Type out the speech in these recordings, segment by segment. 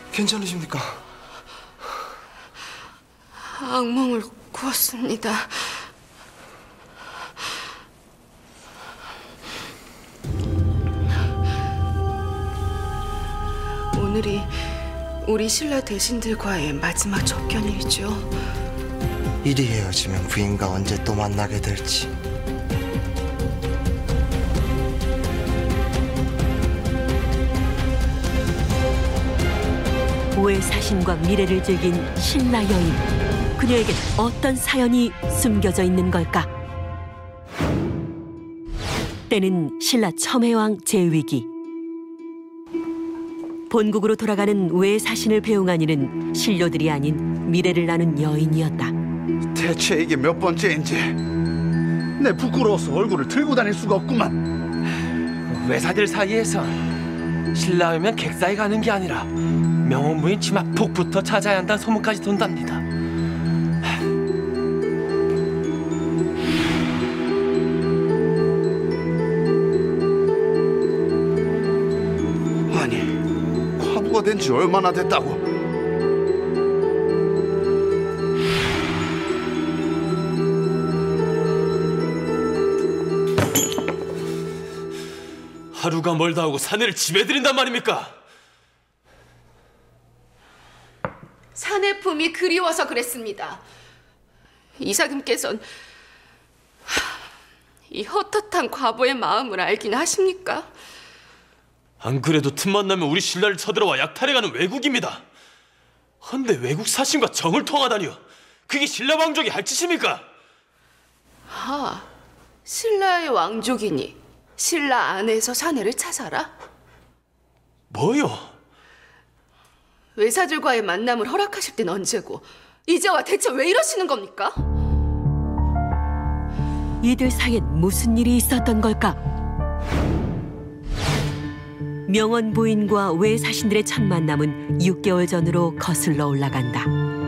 괜찮으십니까? 악몽을 꾸었습니다. 오늘이 우리 신라 대신들과의 마지막 접견일이죠. 이리 헤어지면 부인과 언제 또 만나게 될지. 외사신과 미래를 즐긴 신라 여인. 그녀에겐 어떤 사연이 숨겨져 있는 걸까? 때는 신라 첨해왕 제위기. 본국으로 돌아가는 외사신을 배웅한 이는 신료들이 아닌 미래를 나눈 여인이었다. 대체 이게 몇 번째인지 내 부끄러워서 얼굴을 들고 다닐 수가 없구만. 외사들 사이에서 신라하면 객사에 가는 게 아니라 명원부인 치마 폭부터 찾아야 한다는 소문까지 돈답니다. 아니, 과부가 된 지 얼마나 됐다고? 하루가 멀다 하고 사내를 지배드린단 말입니까? 사내 품이 그리워서 그랬습니다. 이사금께서는 이 헛헛한 과부의 마음을 알긴 하십니까? 안 그래도 틈만 나면 우리 신라를 쳐들어와 약탈해가는 왜국입니다. 헌데 외국 사신과 정을 통하다니요. 그게 신라 왕족이 할 짓입니까? 아, 신라의 왕족이니 신라 안에서 사내를 찾아라? 뭐요? 외사들과의 만남을 허락하실 땐 언제고 이제와 대체 왜 이러시는 겁니까? 이들 사이엔 무슨 일이 있었던 걸까? 명원 부인과 외사신들의 첫 만남은 6개월 전으로 거슬러 올라간다.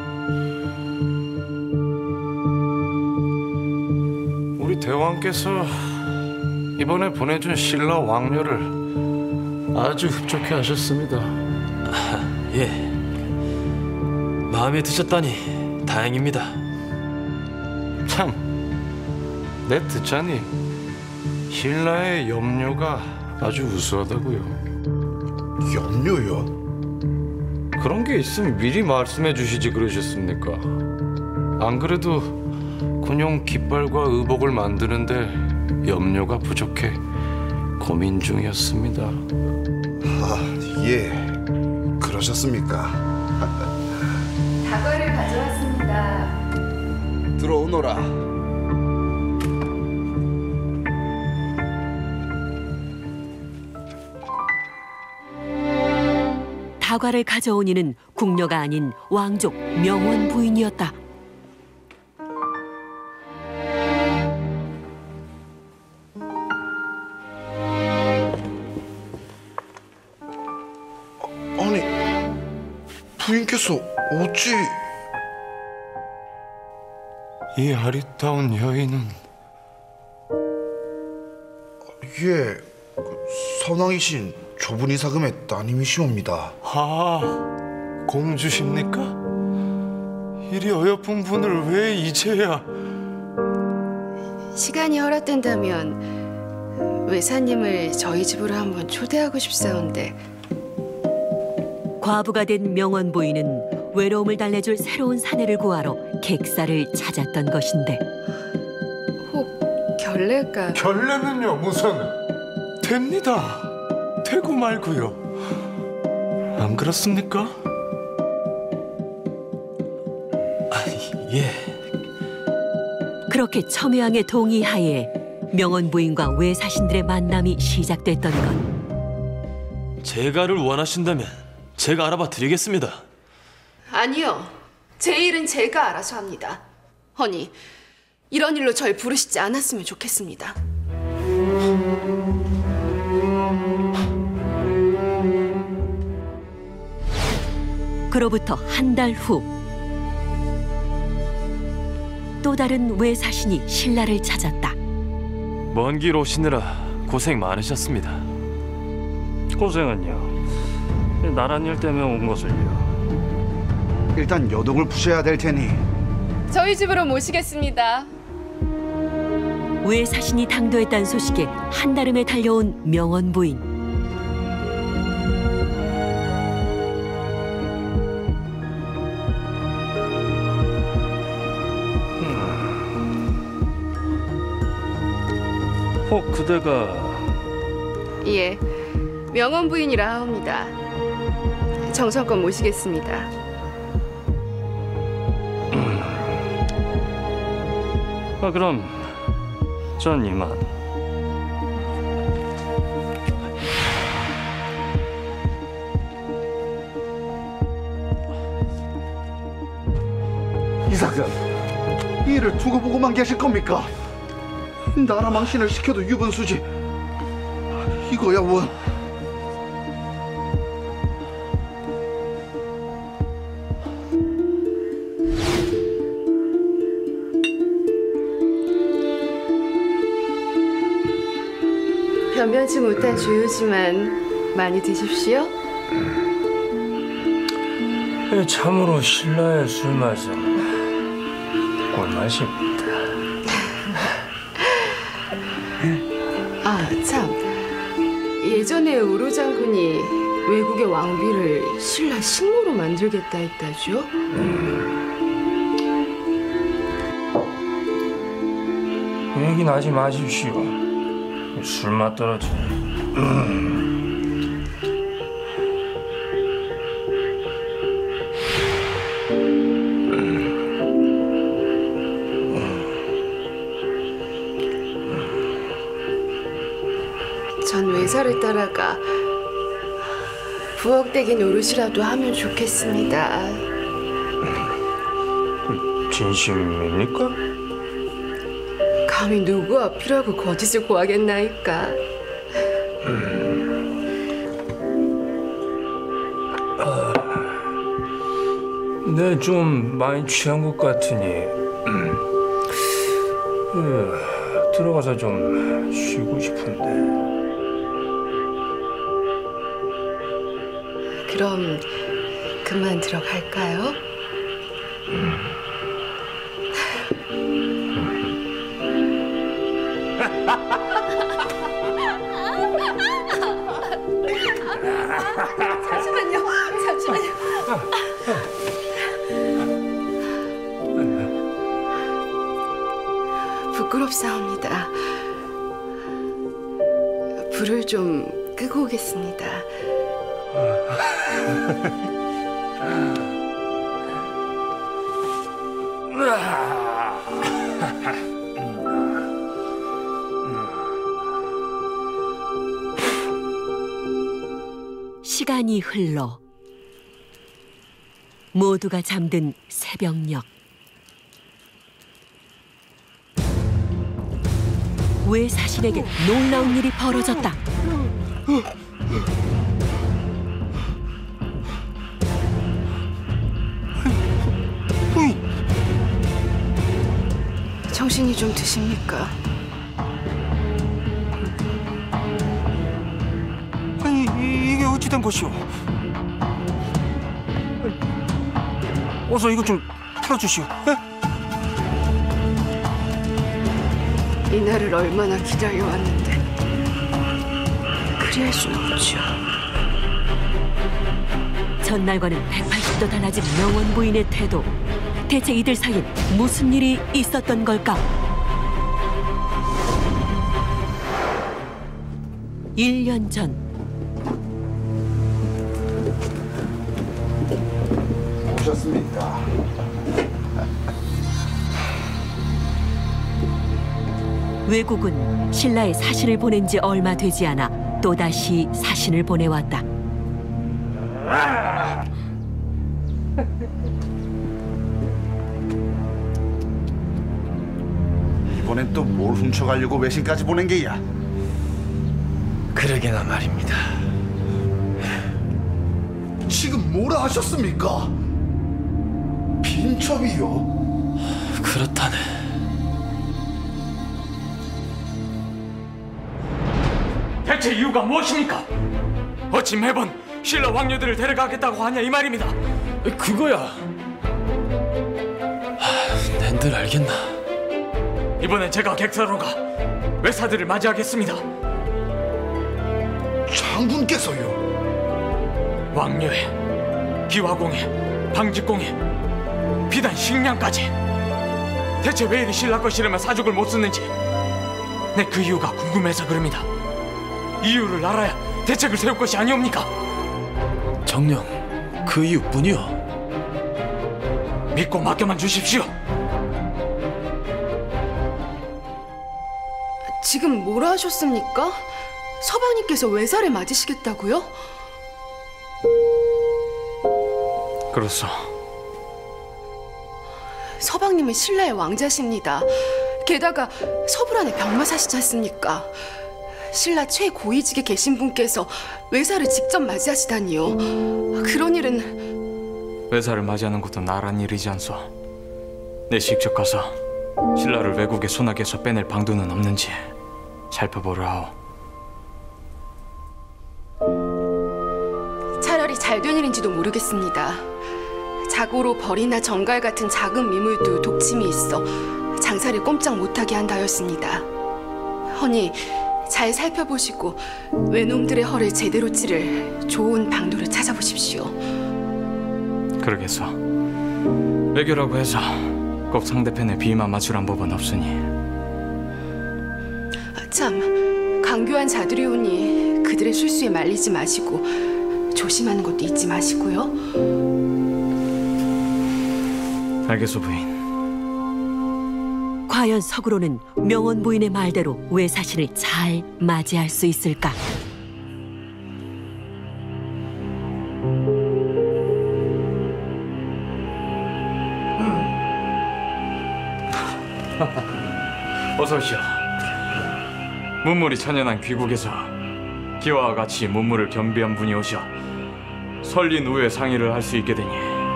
우리 대왕께서 이번에 보내준 신라 왕녀를 아주 흡족해 하셨습니다. 예. 마음에 드셨다니 다행입니다. 참, 내 듣자니 신라의 염려가 아주 우수하다고요. 염려요? 그런 게 있으면 미리 말씀해 주시지 그러셨습니까? 안 그래도 군용 깃발과 의복을 만드는데 염료가 부족해 고민 중이었습니다. 아, 예. 그러셨습니까? 다과를 가져왔습니다. 들어오너라. 다과를 가져온 이는 궁녀가 아닌 왕족 명원 부인이었다. 아니, 부인께서 어찌... 이 아리따운 여인은 예, 선왕이신 조분 이사금의 따님이시옵니다. 아, 공주십니까? 이리 어여쁜 분을 왜 이제야... 시간이 허락된다면 외사님을 저희 집으로 한번 초대하고 싶사온데. 과부가 된 명원 부인은 외로움을 달래줄 새로운 사내를 구하러 객사를 찾았던 것인데 혹 결례가... 결례는요 무슨... 됩니다. 되고 말고요. 안 그렇습니까? 예. 그렇게 첨예왕의 동의하에 명원 부인과 외사신들의 만남이 시작됐던 것. 제가를 원하신다면 제가 알아봐 드리겠습니다. 아니요. 제 일은 제가 알아서 합니다. 허니, 이런 일로 절 부르시지 않았으면 좋겠습니다. 그로부터 한 달 후, 또 다른 외사신이 신라를 찾았다. 먼 길 오시느라 고생 많으셨습니다. 고생은요. 나란 일 때문에 온 것을요. 일단 요동을 부셔야 될 테니 저희 집으로 모시겠습니다. 외 사신이 당도했다는 소식에 한달음에 달려온 명원 부인. 그대가 예, 명원 부인이라 하옵니다. 정성껏 모시겠습니다. 그럼 전 이만. 이사장, 이 일을 두고 보고만 계실 겁니까? 나라 망신을 시켜도 유분수지. 이거야 원. 변변치 못한 주유지만 많이 드십시오. 참으로 신라의 술맛은 꿀맛입니다. 아, 참. 예전에 우루 장군이 외국의 왕비를 신라 식모로 만들겠다 했다죠? 얘기 하지 마십시오. 술맛 떨어져. 전 외사를 따라가 부엌대기 노릇이라도 하면 좋겠습니다. 진심입니까? 감히 누구 앞이라고 거짓을 고하겠나이까. 네, 좀 많이 취한 것 같으니 들어가서 좀 쉬고 싶은데. 그럼 그만 들어갈까요? 잠시만요. 부끄럽사옵니다. 불을 좀 끄고 오겠습니다. 시간이 흘러 모두가 잠든 새벽녘. 외 사신에게 놀라운 일이 벌어졌다. 정신이 좀 드십니까? 아니 이게 어찌된 것이오? 어서 이거 좀 풀어주시오. 이날을 얼마나 기다려왔는데 그리할 수는 없죠. 전날과는 180도 달라진 명원 부인의 태도. 대체 이들 사이엔 무슨 일이 있었던 걸까? 1년 전 오셨습니까? 외국은 신라에 사신을 보낸 지 얼마 되지 않아 또다시 사신을 보내왔다. 이번엔 또 뭘 훔쳐가려고 외신까지 보낸 게야? 그러게나 말입니다. 지금 뭐라 하셨습니까? 빈첩이요? 그렇다네. 대체 이유가 무엇입니까? 어찌 매번 신라 왕녀들을 데려가겠다고 하냐 이 말입니다. 그거야. 낸들 알겠나? 이번엔 제가 객사로 가 외사들을 맞이하겠습니다. 장군께서요? 왕녀에, 기화공에, 방직공에, 비단 식량까지. 대체 왜 이리 신라 것이라면 사죽을 못 쓰는지 내 그 이유가 궁금해서 그럽니다. 이유를 알아야 대책을 세울 것이 아니옵니까? 정녕 그 이유뿐이요. 믿고 맡겨만 주십시오. 지금 뭐라 하셨습니까? 서방님께서 외사를 맞으시겠다고요? 그렇소. 서방님은 신라의 왕자십니다. 게다가 서불안에 병마사시지 않습니까? 신라 최고위직에 계신 분께서 외사를 직접 맞이하시다니요. 그런 일은... 외사를 맞이하는 것도 나란 일이지 않소. 내 직접 가서 신라를 외국의 소나기에서 빼낼 방도는 없는지 살펴보려 하오. 차라리 잘된 일인지도 모르겠습니다. 자고로 벌이나 정갈 같은 작은 미물도 독침이 있어 장사를 꼼짝 못하게 한다였습니다. 허니 잘 살펴보시고 외놈들의 허를 제대로 찌를 좋은 방도를 찾아보십시오. 그러겠소. 외교라고 해서 꼭 상대편의 비위만 맞추란 법은 없으니. 참, 강교한 자들이 오니 그들의 실수에 말리지 마시고 조심하는 것도 잊지 마시고요. 알겠소, 부인. 과연 서구로는 명원 부인의 말대로 외사신을 잘 맞이할 수 있을까? 어서 오시오. 문물이 천연한 귀국에서 기와와 같이 문물을 겸비한 분이 오셔 설린 후에 상의를 할 수 있게 되니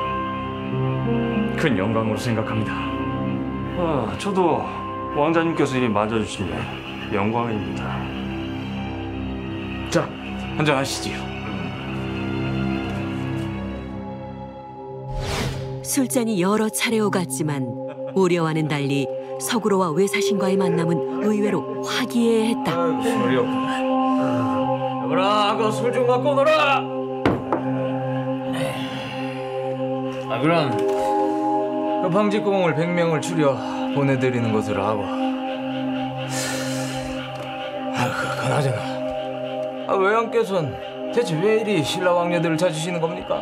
큰 영광으로 생각합니다. 저도 왕자님께서 이리 맞아주시면 영광입니다. 자, 한잔 하시지요. 술잔이 여러 차례 오갔지만 우려와는 달리 서구로와 외사신과의 만남은 의외로 화기애애했다. 술이 없구나. 여보라, 그 술 좀 갖고 오너라. 그럼 그 방직공을 100명을 추려 보내드리는 것으로 하고. 그나저나 외왕께서는 대체 왜 이리 신라 왕녀들을 찾으시는 겁니까?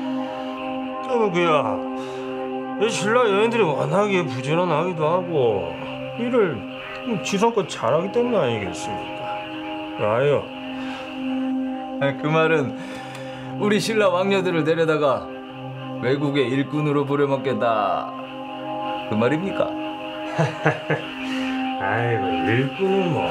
그야 신라 여인들이 워낙에 부지런하기도 하고 일을 지성껏 잘하기 때문 아니겠습니까? 아유. 그 말은 우리 신라 왕녀들을 데려다가 외국의 일꾼으로 부려먹겠다 그 말입니까? 아이고 일꾼은 뭐.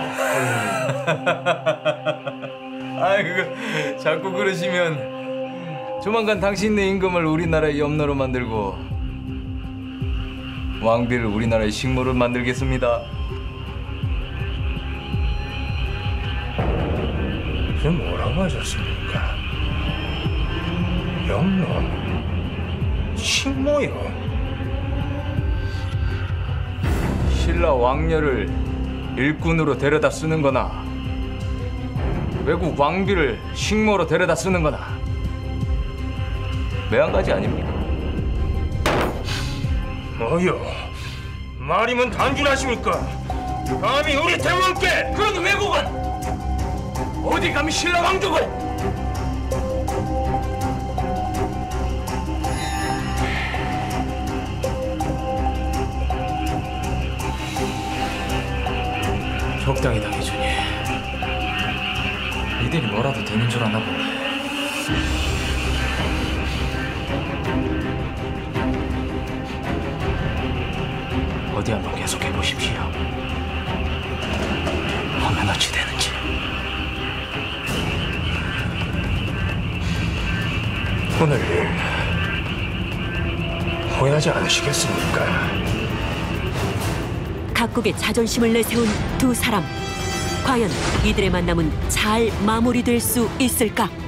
아이고 자꾸 그러시면 조만간 당신네 임금을 우리나라의 염로로 만들고 왕비를 우리나라의 식모로 만들겠습니다. 지금 뭐라고 하셨습니까? 염로? 식모요? 신라 왕녀를 일꾼으로 데려다 쓰는 거나 외국 왕비를 식모로 데려다 쓰는 거나 매 한 가지 아닙니까? 뭐요? 말이면 단순하십니까? 감히 우리 대왕께! 그런 외국은 어디 감히 신라 왕족을! 적당히 당해주니 이들이 뭐라도 되는 줄 아나 보네. 어디 한번 계속해 보십시오. 하면 어찌 되는지. 오늘 일 후회하지 않으시겠습니까? 각국의 자존심을 내세운 두 사람. 과연 이들의 만남은 잘 마무리될 수 있을까?